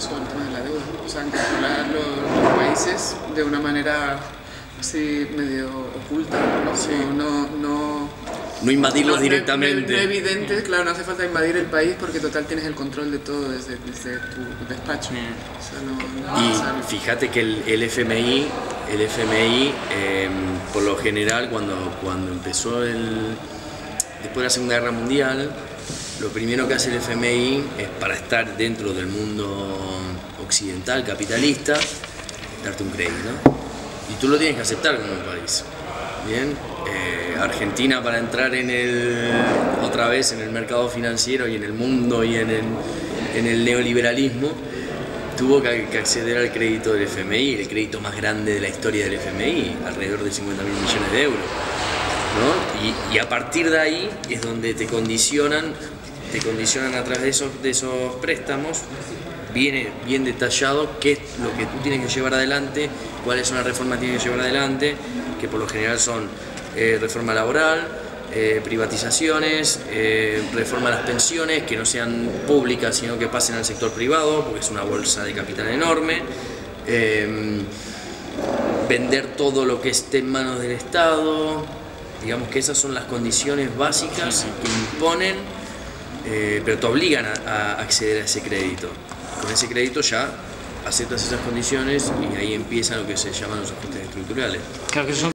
eso, el tema de la deuda. O sea, controlar los países de una manera así medio oculta, ¿no? Sí. No invadirlos directamente. No evidente, claro, no hace falta invadir el país porque total tienes el control de todo desde tu despacho. O sea, Y fíjate que el FMI por lo general cuando empezó después de la Segunda Guerra Mundial, lo primero que hace el FMI es, para estar dentro del mundo occidental capitalista, darte un crédito. Y tú lo tienes que aceptar como país. Bien, Argentina, para entrar otra vez en el mercado financiero y en el mundo y en el neoliberalismo, tuvo que acceder al crédito del FMI, el crédito más grande de la historia del FMI, alrededor de 50.000 millones de euros, ¿no? Y a partir de ahí es donde te condicionan a través de esos préstamos, viene bien detallado qué es lo que tú tienes que llevar adelante, cuáles son las reformas que tienes que llevar adelante, que por lo general son reforma laboral, privatizaciones, reforma a las pensiones, que no sean públicas sino que pasen al sector privado, porque es una bolsa de capital enorme, vender todo lo que esté en manos del Estado. Digamos que esas son las condiciones básicas que imponen, pero te obligan a acceder a ese crédito. Con ese crédito ya aceptas esas condiciones y ahí empiezan lo que se llaman los ajustes estructurales. Claro que son